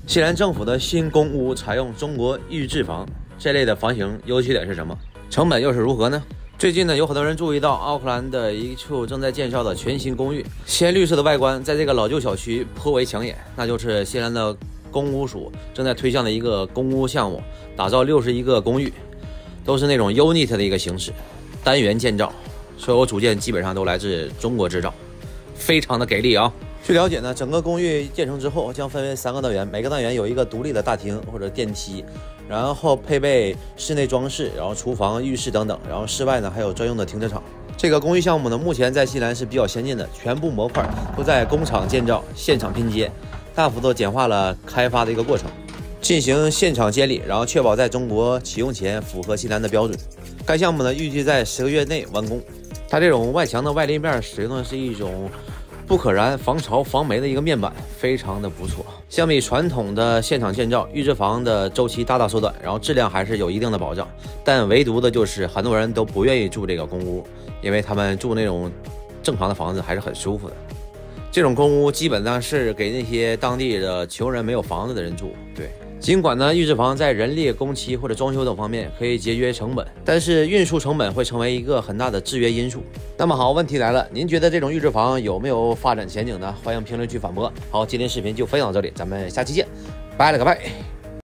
西兰政府的新公屋采用中国预制房，这类的房型优缺点是什么？成本又是如何呢？最近呢，有很多人注意到奥克兰的一处正在建造的全新公寓，鲜绿色的外观，在这个老旧小区颇为抢眼。那就是西兰的公屋署正在推向的一个公屋项目，打造61个公寓，都是那种 unit 的一个形式，单元建造，所有组件基本上都来自中国制造，非常的给力啊！据了解呢，整个公寓建成之后将分为3个单元，每个单元有一个独立的大厅或者电梯，然后配备室内装饰，然后厨房、浴室等等，然后室外呢还有专用的停车场。这个公寓项目呢，目前在西兰是比较先进的，全部模块都在工厂建造，现场拼接，大幅度简化了开发的一个过程，进行现场监理，然后确保在中国启用前符合西兰的标准。该项目呢预计在10个月内完工。它这种外墙的外立面使用的是一种不可燃、防潮、防霉的一个面板，非常的不错。相比传统的现场建造，预制房的周期大大缩短，然后质量还是有一定的保障。但唯独的就是很多人都不愿意住这个公屋，因为他们住那种正常的房子还是很舒服的。这种公屋基本上是给那些当地的穷人没有房子的人住。对，尽管呢，预制房在人力、工期或者装修等方面可以节约成本，但是运输成本会成为一个很大的制约因素。那么好，问题来了，您觉得这种预制房有没有发展前景呢？欢迎评论区反驳。好，今天视频就分享到这里，咱们下期见，拜了个拜。